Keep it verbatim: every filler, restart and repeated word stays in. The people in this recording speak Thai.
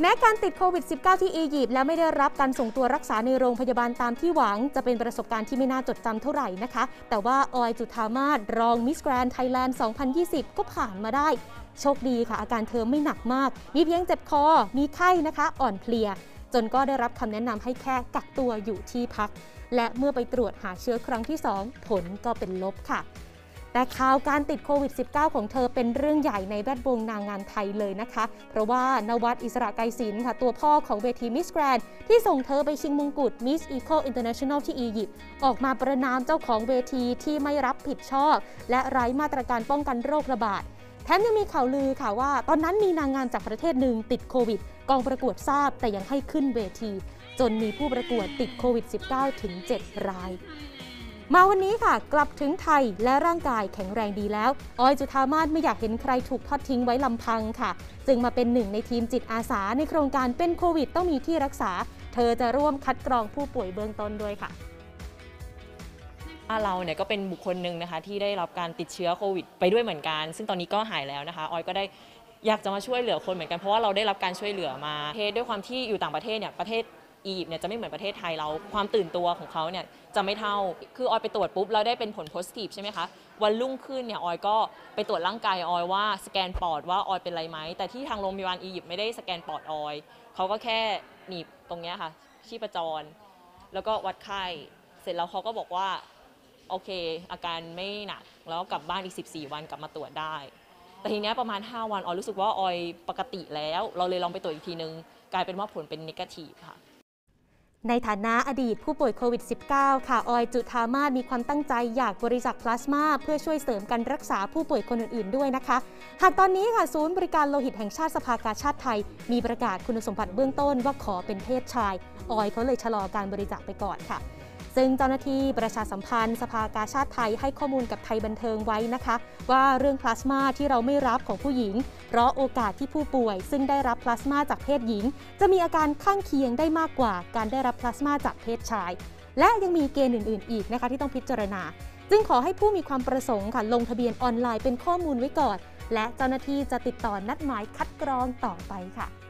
แม้การติดโควิด สิบเก้า ที่อียิปต์แล้วไม่ได้รับการส่งตัวรักษาในโรงพยาบาลตามที่หวังจะเป็นประสบการณ์ที่ไม่น่าจดจำเท่าไหร่นะคะแต่ว่าออยจุฑามาศรองมิสแกรนด์ไทยแลนด์ สองพันยี่สิบ ก็ผ่านมาได้โชคดีค่ะอาการเธอไม่หนักมากมีเพียงเจ็บคอมีไข้นะคะอ่อนเพลียจนก็ได้รับคำแนะนำให้แค่กักตัวอยู่ที่พักและเมื่อไปตรวจหาเชื้อครั้งที่สองผลก็เป็นลบค่ะแต่ข่าวการติดโควิด สิบเก้า ของเธอเป็นเรื่องใหญ่ในแวดวงนางงามไทยเลยนะคะเพราะว่านวัดอิสระไกรศิลป์ค่ะตัวพ่อของเวทีมิสแกรนด์ที่ส่งเธอไปชิงมงกุฎ Miss Eco International ที่อียิปต์ออกมาประณามเจ้าของเวทีที่ไม่รับผิดชอบและไร้มาตรการป้องกันโรคระบาดแถมยังมีข่าวลือค่ะว่าตอนนั้นมีนางงามจากประเทศหนึ่งติดโควิดกองประกวดทราบแต่ยังให้ขึ้นเวทีจนมีผู้ประกวดติดโควิด สิบเก้า ถึง เจ็ด รายมาวันนี้ค่ะกลับถึงไทยและร่างกายแข็งแรงดีแล้วออยจุฑามาศไม่อยากเห็นใครถูกทอดทิ้งไว้ลำพังค่ะจึงมาเป็นหนึ่งในทีมจิตอาสาในโครงการเป็นโควิดต้องมีที่รักษาเธอจะร่วมคัดกรองผู้ป่วยเบื้องต้นด้วยค่ะเราเนี่ยก็เป็นบุคคลหนึ่งนะคะที่ได้รับการติดเชื้อโควิดไปด้วยเหมือนกันซึ่งตอนนี้ก็หายแล้วนะคะออยก็ได้อยากจะมาช่วยเหลือคนเหมือนกันเพราะว่าเราได้รับการช่วยเหลือมาเทศด้วยความที่อยู่ต่างประเทศเนี่ยประเทศอียิปต์เนี่ยจะไม่เหมือนประเทศไทยเราความตื่นตัวของเขาเนี่ยจะไม่เท่าคือออยไปตรวจปุ๊บเราได้เป็นผลโพสิทีฟใช่ไหมคะวันรุ่งขึ้นเนี่ยออยก็ไปตรวจร่างกายออยว่าสแกนปอดว่าออยเป็นไรไหมแต่ที่ทางโรงพยาบาลอียิปต์ไม่ได้สแกนปอดออยเขาก็แค่หนีบตรงนี้ค่ะชีพจรแล้วก็วัดไข้เสร็จแล้วเขาก็บอกว่าโอเคอาการไม่หนักแล้วกลับบ้านอีกสิบสี่วันกลับมาตรวจได้แต่ทีนี้ประมาณห้าวันออยรู้สึกว่าออยปกติแล้วเราเลยลองไปตรวจอีกทีนึงกลายเป็นว่าผลเป็นเนกาทีฟค่ะในฐานะอดีตผู้ป่วยโควิด สิบเก้า ค่ะออยจุฑามาศมีความตั้งใจอยากบริจาคพลาสมาเพื่อช่วยเสริมการรักษาผู้ป่วยคนอื่นๆด้วยนะคะหากตอนนี้ค่ะศูนย์บริการโลหิตแห่งชาติสภากาชาดไทยมีประกาศคุณสมบัติเบื้องต้นว่าขอเป็นเพศชายออยเขาเลยชะลอการบริจาคไปก่อนค่ะซึ่งเจ้าหน้าที่ประชาสัมพันธ์สภากาชาดไทยให้ข้อมูลกับไทยบันเทิงไว้นะคะว่าเรื่องพลาสมาที่เราไม่รับของผู้หญิงเพราะโอกาสที่ผู้ป่วยซึ่งได้รับพลาสมาจากเพศหญิงจะมีอาการข้างเคียงได้มากกว่าการได้รับพลาสมาจากเพศชายและยังมีเกณฑ์อื่นๆอีกนะคะที่ต้องพิจารณาจึงขอให้ผู้มีความประสงค์ค่ะลงทะเบียนออนไลน์เป็นข้อมูลไว้ก่อนและเจ้าหน้าที่จะติดต่อนัดหมายคัดกรองต่อไปค่ะ